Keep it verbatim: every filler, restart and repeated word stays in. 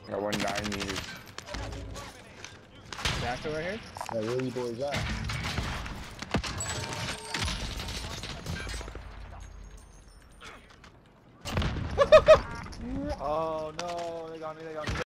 Got one nine meters. Satchel right here? Yeah, where you boys at? Oh no, they got me, they got me.